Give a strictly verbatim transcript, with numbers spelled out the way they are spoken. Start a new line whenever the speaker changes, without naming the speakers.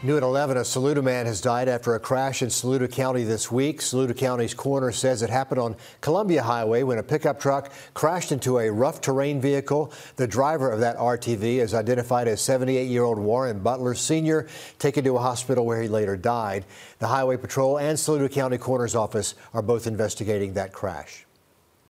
New at eleven, a Saluda man has died after a crash in Saluda County this week. Saluda County's coroner says it happened on Columbia Highway when a pickup truck crashed into a rough terrain vehicle. The driver of that R T V is identified as seventy-eight-year-old Warren Butler Senior, taken to a hospital where he later died. The Highway Patrol and Saluda County Coroner's Office are both investigating that crash.